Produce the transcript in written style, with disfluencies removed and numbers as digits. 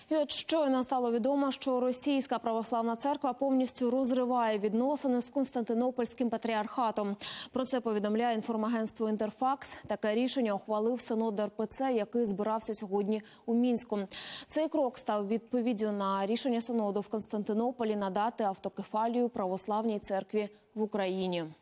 І от щойно стало відомо, що Російська православна церква повністю розриває відносини з Константинопольським патріархатом. Про це повідомляє інформагентство «Інтерфакс». Таке рішення ухвалив Синод РПЦ, який збирався сьогодні у Мінську. Цей крок став відповіддю на рішення Синоду в Константинополі надати автокефалію православній церкві в Україні.